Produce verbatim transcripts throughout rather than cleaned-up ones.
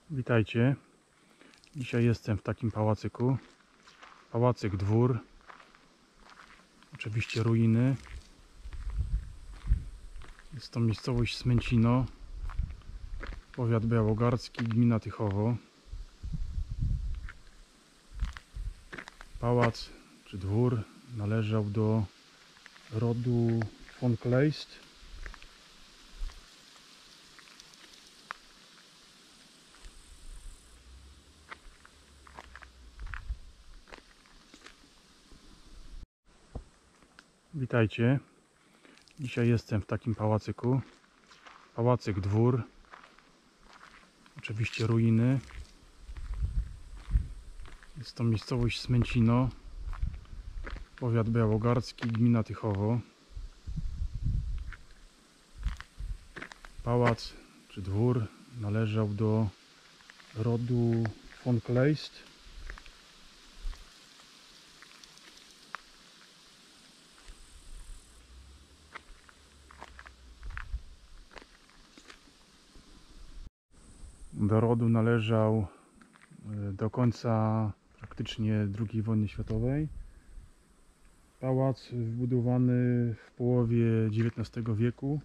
Witajcie. Dzisiaj jestem w takim pałacyku. Pałacyk Dwór. Oczywiście ruiny. Jest to miejscowość Smęcino, powiat białogardzki, gmina Tychowo. Pałac czy dwór należał do rodu von Kleist. Witajcie. Dzisiaj jestem w takim pałacyku. Pałacyk Dwór. Oczywiście ruiny. Jest to miejscowość Smęcino, powiat białogardzki, gmina Tychowo. Pałac czy dwór należał do rodu von Kleist. Do rodu należał do końca praktycznie drugiej wojny światowej. Pałac wybudowany w połowie dziewiętnastego wieku.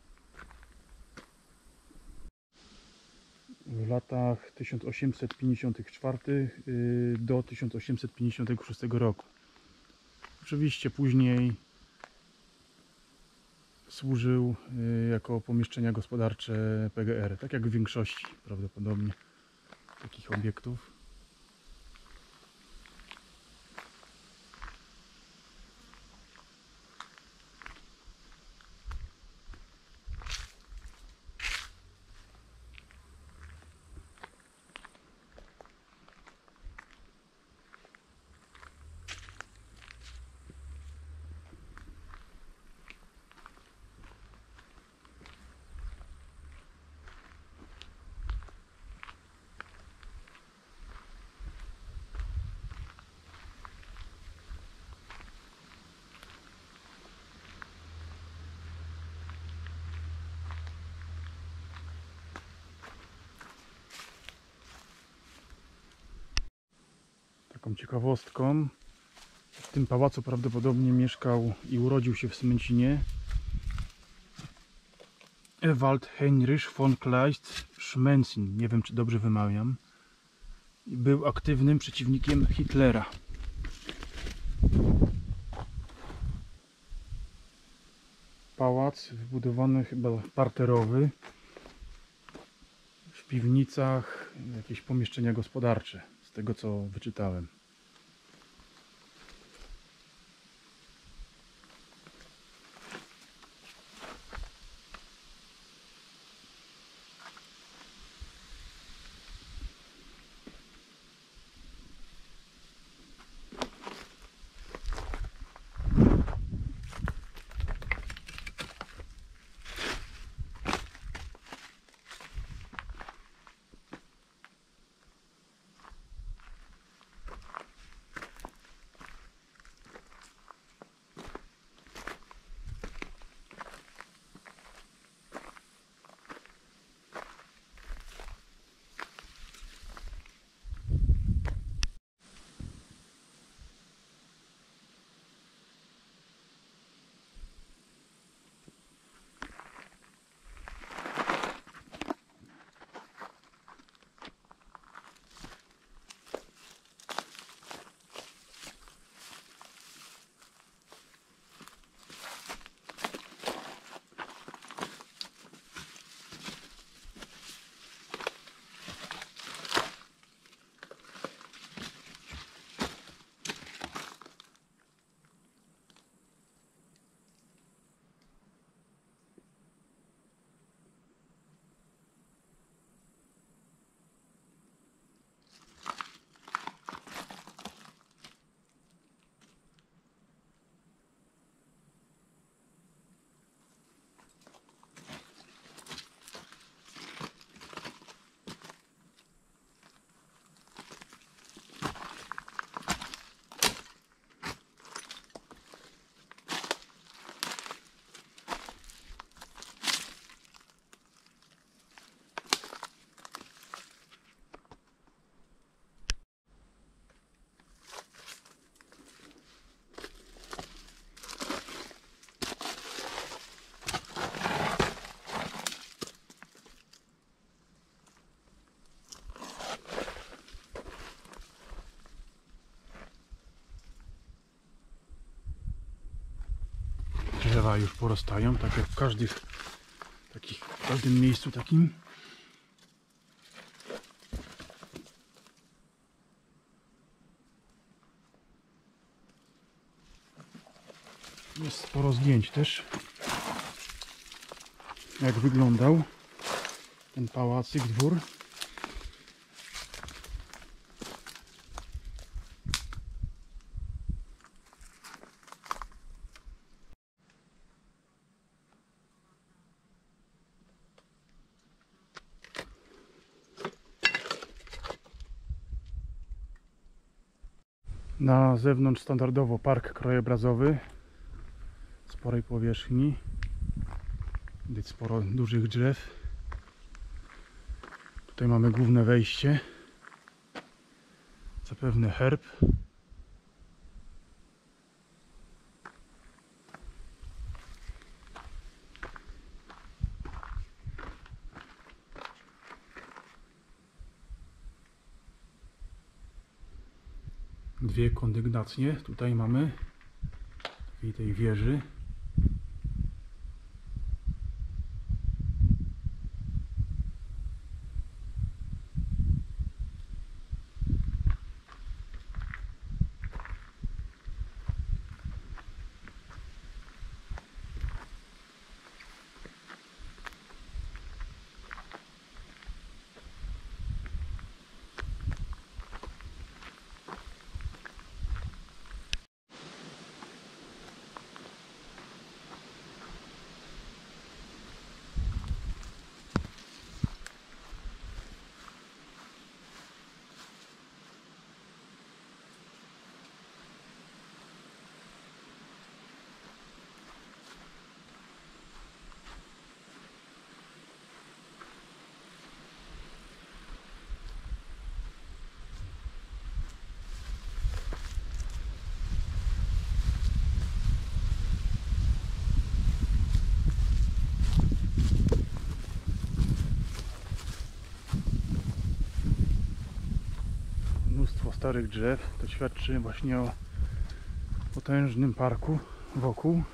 W latach tysiąc osiemset pięćdziesiątym czwartym do tysiąc osiemset pięćdziesiątego szóstego roku. Oczywiście później służył jako pomieszczenia gospodarcze P G R, tak jak w większości prawdopodobnie takich obiektów. Taką ciekawostką, w tym pałacu prawdopodobnie mieszkał i urodził się w Smęcinie Ewald Heinrich von Kleist Schmencin, nie wiem czy dobrze wymawiam. Był aktywnym przeciwnikiem Hitlera. Pałac wybudowany chyba parterowy. W piwnicach jakieś pomieszczenia gospodarcze, z tego co wyczytałem. drzewa już porastają, tak jak w każdych takich, w każdym miejscu takim. Jest sporo zdjęć też, jak wyglądał ten pałacyk, dwór. Na zewnątrz standardowo park krajobrazowy sporej powierzchni, widać sporo dużych drzew. Tutaj mamy główne wejście, zapewne herb. Dwie kondygnacje tutaj mamy, takiej tej wieży. Mnóstwo starych drzew, to świadczy właśnie o potężnym parku wokół.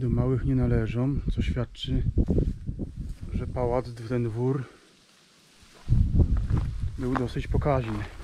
do małych nie należą, co świadczy, że pałac, ten dwór był dosyć pokaźny.